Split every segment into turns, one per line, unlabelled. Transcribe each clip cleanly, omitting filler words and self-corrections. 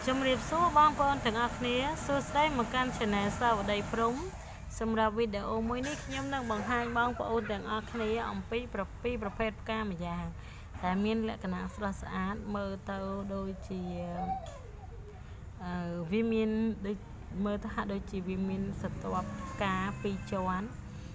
ជំរាបសួរបងប្អូនទាំងអស់គ្នាសួស្តីមកកាន់ Channel សាវតីព្រំសម្រាប់វីដេអូមួយនេះខ្ញុំនឹងបង្ហាញបងប្អូនទាំងអស់គ្នាអំពីប្រភេទផ្កាម្យ៉ាងដែលមានលក្ខណៈស្រស់ស្អាតមើលទៅដូចជាវាមានដូចមើលទៅហាក់ដូចជាវាមានស្រទាប់ផ្កាពីរជាន់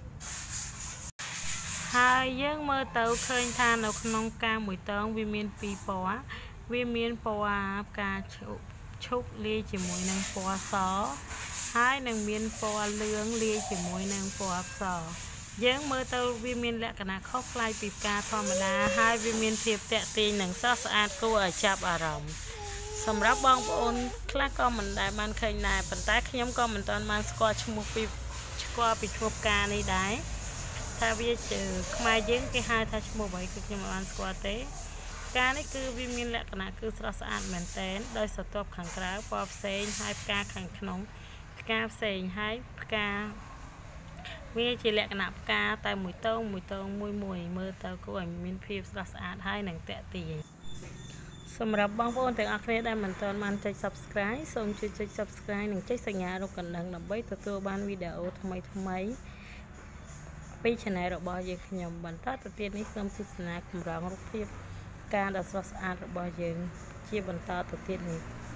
ហើយយើងមើលទៅឃើញថានៅក្នុងផ្កាមួយតងវាមានពីរពណ៌វាមានពណ៌ផ្កាឈូកលាយជាមួយនឹងពណ៌សហើយនឹងមានពណ៌លឿងលាយជាមួយនឹងពណ៌សយើងមើលទៅវាមានលក្ខណៈខុសប្លែកពីផ្កាធម្មតាហើយវាមានភាពទាក់ទាញនិងស្រស់ស្អាតគួរឲ្យចាប់អារម្មណ៍សម្រាប់បងប្អូនខ្លះក៏មិនដែលបានឃើញដែរប៉ុន្តែខ្ញុំក៏មិនទាន់បានស្គាល់ឈ្មោះពីឈ្មោះផ្កានេះដែរថាវាជាខ្មែរយើងគេហៅថាឈ្មោះអ្វីគឺខ្ញុំមិនបានស្គាល់ទេផ្កានេះគឺវាមានលក្ខណៈគឺស្រស់ស្អាតមែនទែនដោយស្រទាប់ខាងក្រៅពណ៌ផ្សេងហើយផ្កាខាងក្នុងផ្កាផ្សេងហើយផ្កាវាជាលក្ខណៈផ្កាតែមួយតងមួយមើលទៅគួរឲ្យមានភាពស្រស់ស្អាតហើយនឹងទាក់ទាញសម្រាប់បងប្អូនទាំងអស់គ្នាដែលមិនទាន់បានចុច Subscribe សូមជួយចុច Subscribe និងចុចសញ្ញារូបកណ្ដឹងដើម្បីទទួលបានវីដេអូថ្មីពី Channel របស់យើងខ្ញុំបន្តទៅទៀតនេះសូមទស្សនាកម្រងរូបភាពផ្កាដ៏ស្រស់ស្អាតរបស់យើងជាបន្តទៅទៀតនេះ